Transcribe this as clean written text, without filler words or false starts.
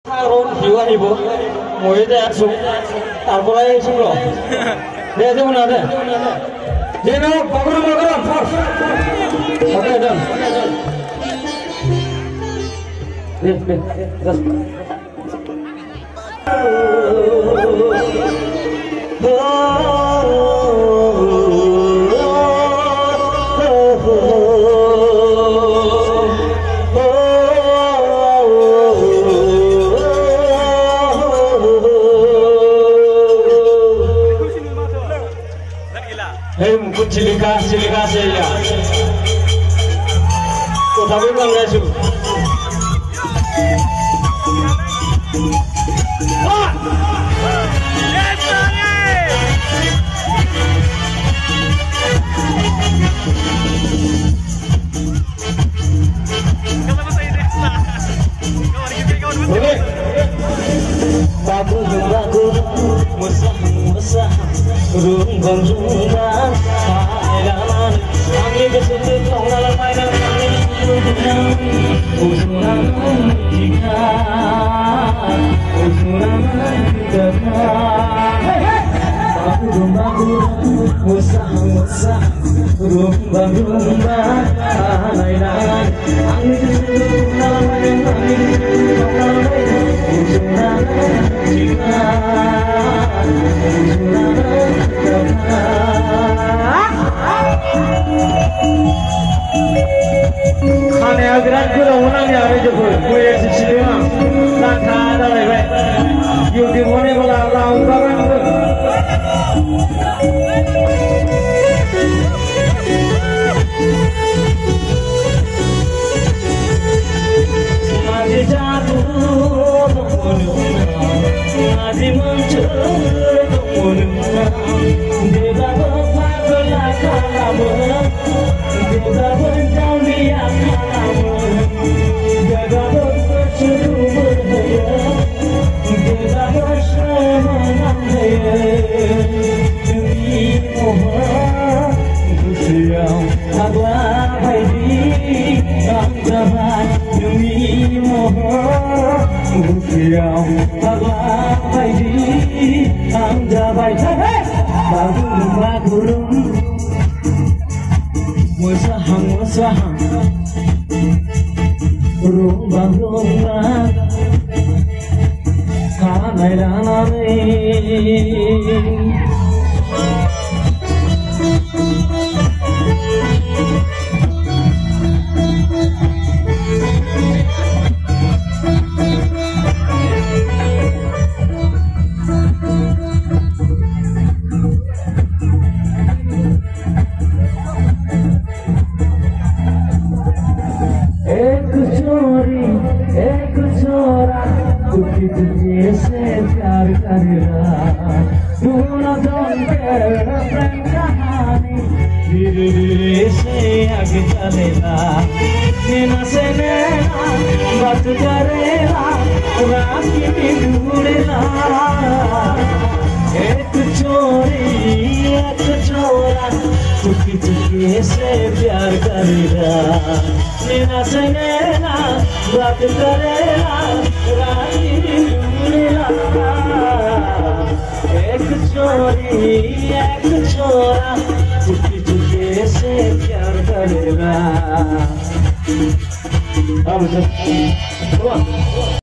Harun hiwa hibo, moye deh asum, tarpor aja asum loh. Deh aja mana deh. Jeno, pakai nomor force. Oke dong. Deh, terus. Mungkin cilika saja. Tuh tapi bang Yesu. Bagus, musah, rumbang, kailangan, angin kesulit, tonggalan mainan, angin kesulitan, usulan jika, usulan dekat. Bagus, musah, rumbang, kailangan, angin kesulit, tonggalan mainan, angin kesulitan, usulan jika, usulan खाने अगरान को लोगों ने यार जो कोई ऐसी चीजें ना खाना नहीं भाई यूट्यूब होने वाला राउंड का माजी जादू माजी मंचर देवा बफागला खालामो देवा बंजावलिया खालामो देवा बफाचुरु बरहया देवा बशमनाहया demi mohon kusiau agwa baidi anggaban demi mohon kusiau agwa baidi anggabai bagurum musahang rumbang kanai lanai एक छोरा दुखी तुझे प्यार करेगा दोनों प्रेम कहानी धीरे धीरे से आगे चलेगा नैना से नैना बात करेगा रात की ढूंढेगा एक छोरा दुखी तुझे से प्यार करेगा नैना से नैना बात करेगा रानी ढूंढेगा एक छोरा चुपके चुपके से प्यार करेगा।